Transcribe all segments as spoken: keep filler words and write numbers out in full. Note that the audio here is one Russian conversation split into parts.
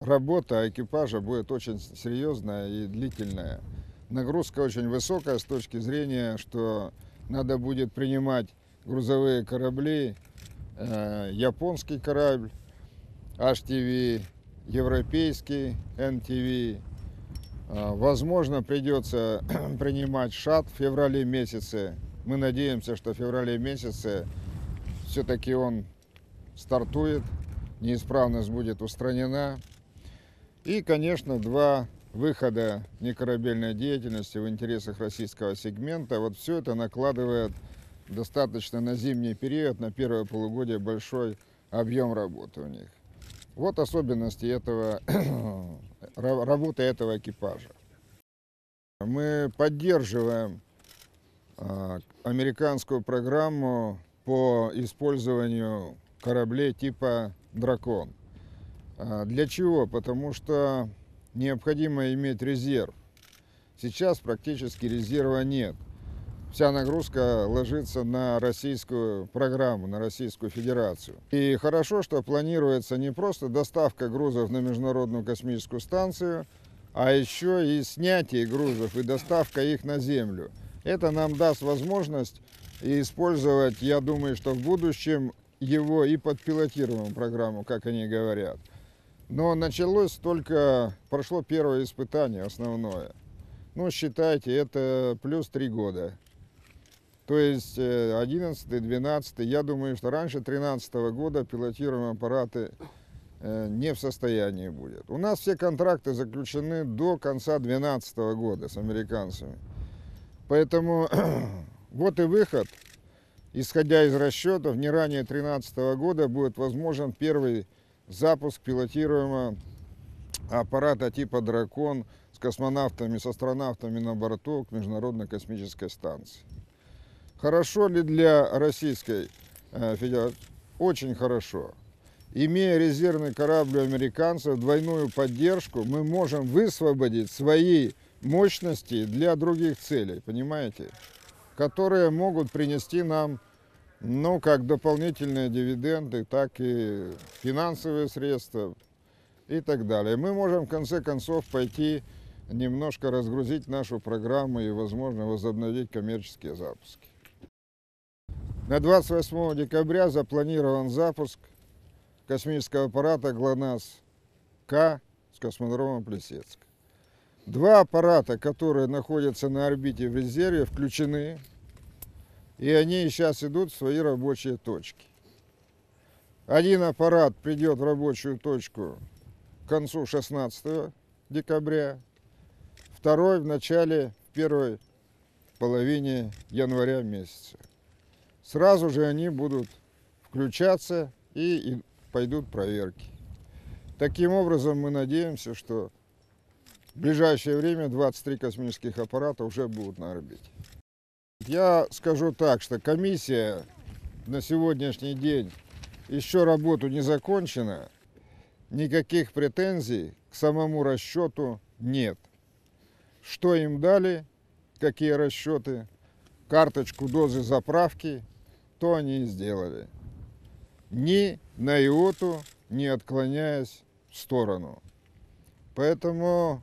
работа экипажа будет очень серьезная и длительная. Нагрузка очень высокая с точки зрения, что надо будет принимать грузовые корабли, э, японский корабль эйч ти ви, европейский эн ти ви. Э, возможно, придется принимать шат в феврале месяце. Мы надеемся, что в феврале месяце все-таки он стартует, неисправность будет устранена. И, конечно, два выхода некорабельной деятельности в интересах российского сегмента. Вот все это накладывает достаточно на зимний период, на первое полугодие большой объем работы у них. Вот особенности этого, работы этого экипажа. Мы поддерживаем американскую программу по использованию кораблей типа «Дракон». Для чего? Потому что необходимо иметь резерв. Сейчас практически резерва нет. Вся нагрузка ложится на российскую программу, на Российскую Федерацию. И хорошо, что планируется не просто доставка грузов на Международную космическую станцию, а еще и снятие грузов и доставка их на Землю. Это нам даст возможность использовать, я думаю, что в будущем его и под пилотируемую программу, как они говорят. Но началось только, прошло первое испытание, основное. Ну, считайте, это плюс три года. То есть одиннадцатый, двенадцатый, я думаю, что раньше тринадцатого года пилотируемые аппараты не в состоянии будет. У нас все контракты заключены до конца двенадцатого года с американцами. Поэтому вот и выход. Исходя из расчетов, не ранее тринадцатого года будет возможен первый запуск пилотируемого аппарата типа «Дракон» с космонавтами, с астронавтами на борту к Международной космической станции. Хорошо ли для Российской Федерации? Очень хорошо. Имея резервный корабль у американцев, двойную поддержку, мы можем высвободить свои мощности для других целей, понимаете? Которые могут принести нам, ну, как дополнительные дивиденды, так и финансовые средства и так далее. Мы можем, в конце концов, пойти немножко разгрузить нашу программу и, возможно, возобновить коммерческие запуски. На двадцать восьмое декабря запланирован запуск космического аппарата ГЛОНАСС-К с космодрома Плесецк. Два аппарата, которые находятся на орбите в резерве, включены, и они сейчас идут в свои рабочие точки. Один аппарат придет в рабочую точку к концу шестнадцатого декабря, второй в начале, в первой половине января месяца. Сразу же они будут включаться и, и пойдут проверки. Таким образом, мы надеемся, что в ближайшее время двадцать три космических аппарата уже будут на орбите. Я скажу так, что комиссия на сегодняшний день еще работу не закончена, никаких претензий к самому расчету нет. Что им дали, какие расчеты, карточку дозы заправки, то они и сделали. Ни на иоту не отклоняясь в сторону. Поэтому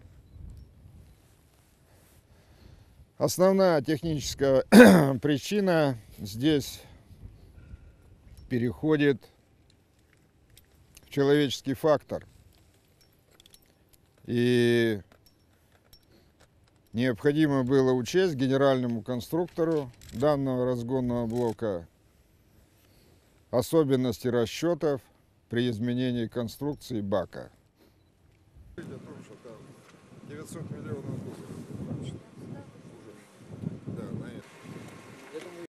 основная техническая причина здесь переходит в человеческий фактор. И необходимо было учесть генеральному конструктору данного разгонного блока особенности расчетов при изменении конструкции бака. девятьсот миллионов долларов.